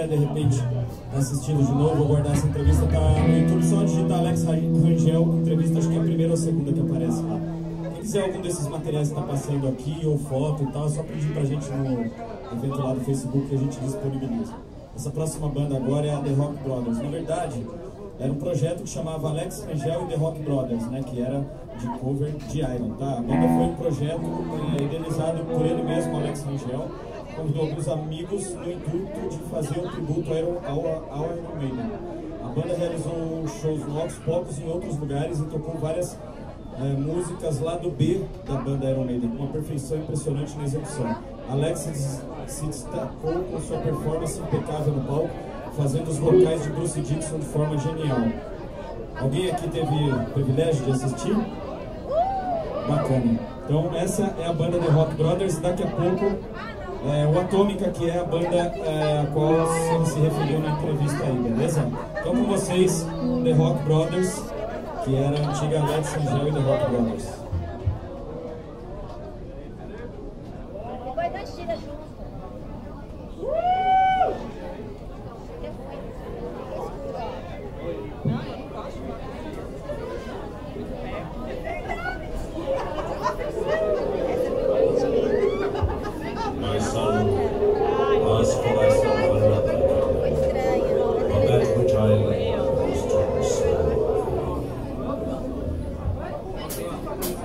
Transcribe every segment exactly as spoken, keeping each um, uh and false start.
quiser de repente assistindo de novo ou guardar essa entrevista, tá no YouTube, só digitar Alex Rangel, entrevista, acho que é a primeira ou a segunda que aparece lá. Quem quiser algum desses materiais que tá passando aqui, ou foto e tal, é só pedir pra gente no evento lá do Facebook que a gente disponibiliza. Essa próxima banda agora é a The Rock Brothers. Na verdade, era um projeto que chamava Alex Rangel e The Rock Brothers, né, que era de cover de Iron, tá? A banda foi um projeto é, idealizado por ele mesmo, Alex Rangel, convidou alguns amigos no intuito de fazer um tributo ao, ao, ao Iron Maiden. A banda realizou shows no Aos Poucos em outros lugares e tocou várias é, músicas lá do B da banda Iron Maiden, com uma perfeição impressionante na execução. Alex se destacou com sua performance impecável no palco, fazendo os vocais de Bruce Dickinson de forma genial. Alguém aqui teve o privilégio de assistir? Bacana. Então essa é a banda The Rock Brothers. Daqui a pouco é, o Atômica, que é a banda é, a qual ele se referiu na entrevista aí, beleza? Então com vocês, The Rock Brothers, que era a antiga Alex Rangel e The Rock Brothers. Thank you.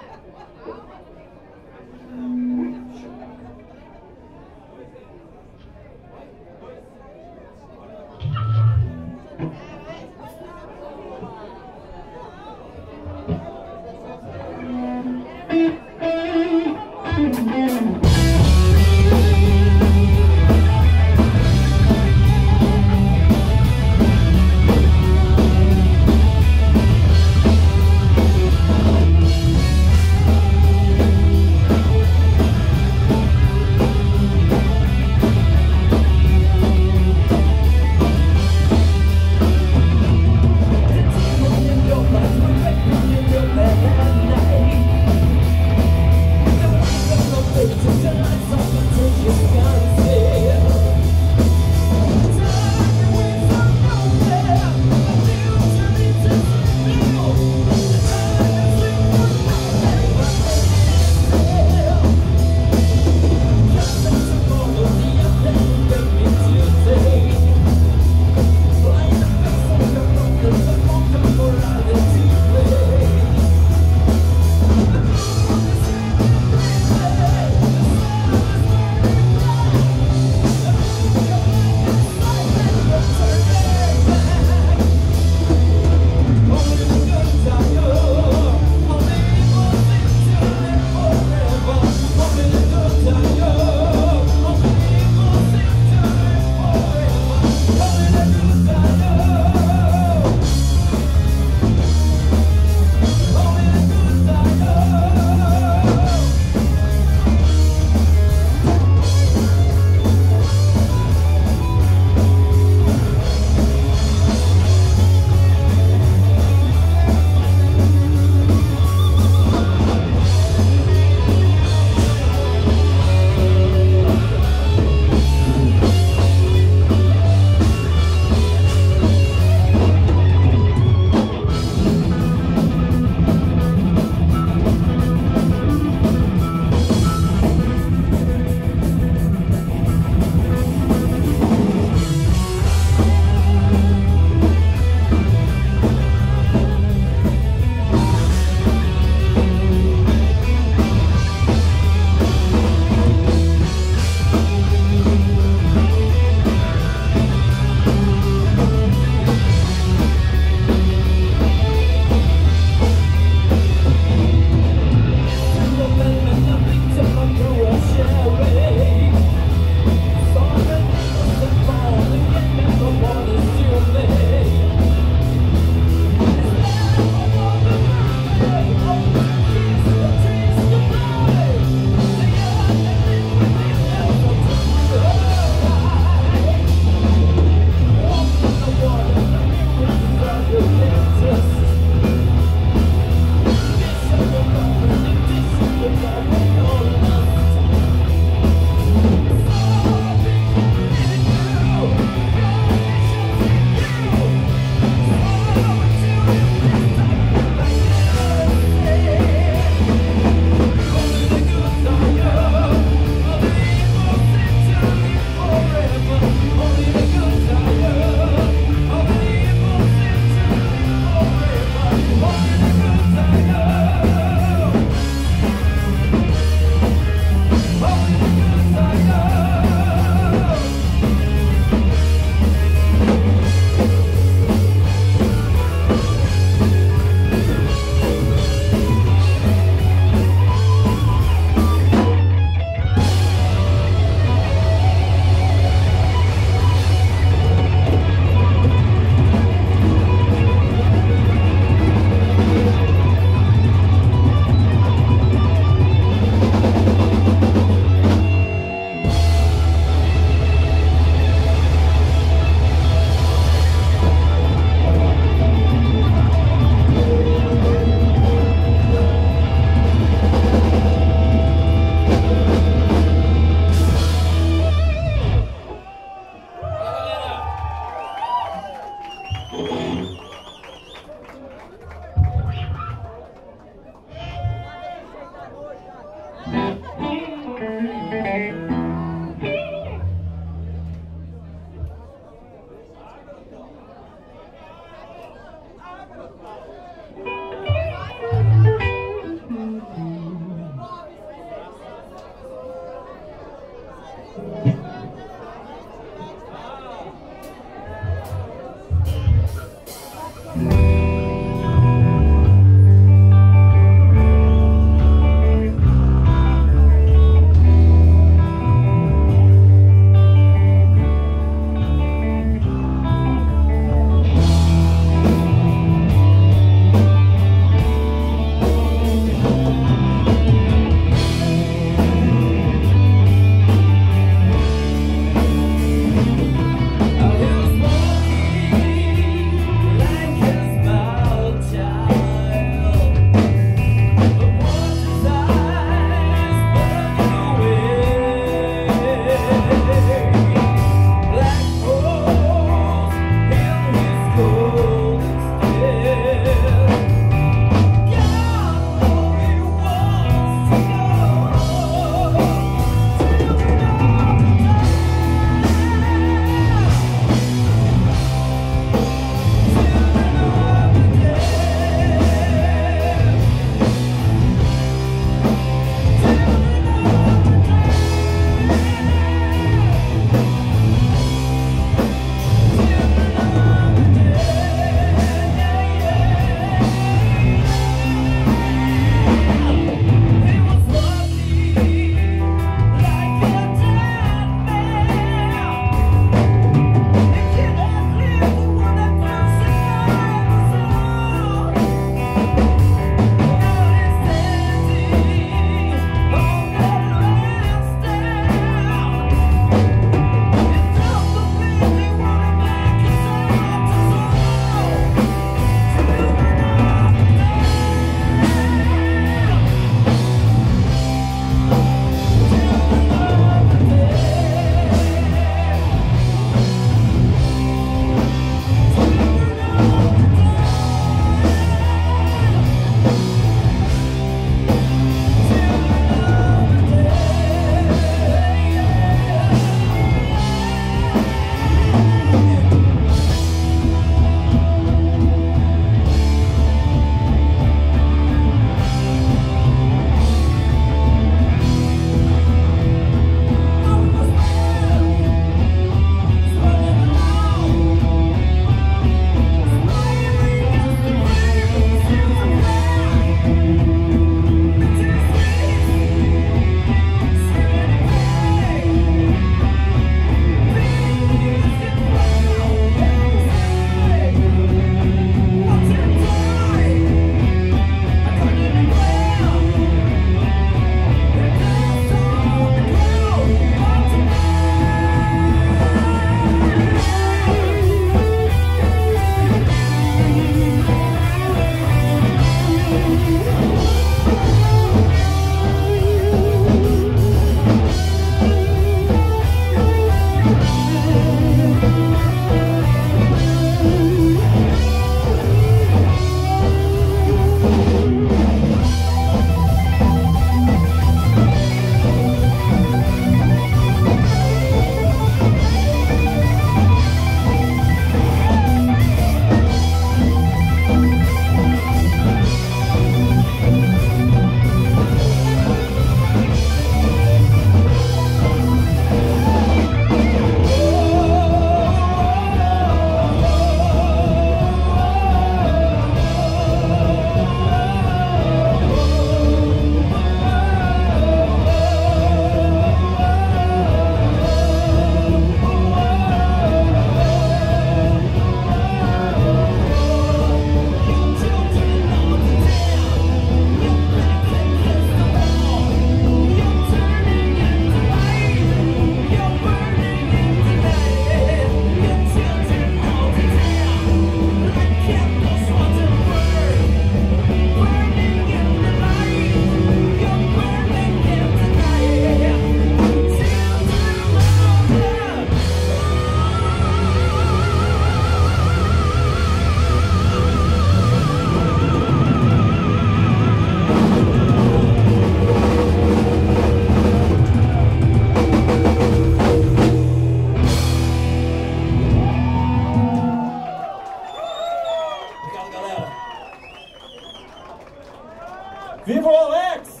Viva o Alex!